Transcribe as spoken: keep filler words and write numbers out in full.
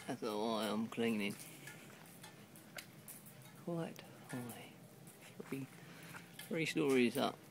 That's why I'm cleaning. Quite high. Three, three stories up.